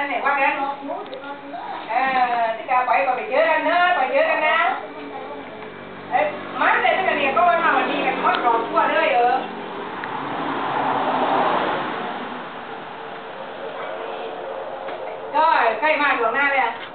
กันเนี่ยว่ากันที่จะไปเจอกันเนอะไปเจอกันนะมาเลยที่กันเนี่ยก็มาวันนี้กันทอดกรอบทั่วเลยก็ใกล้มาหลวงหน้าเลย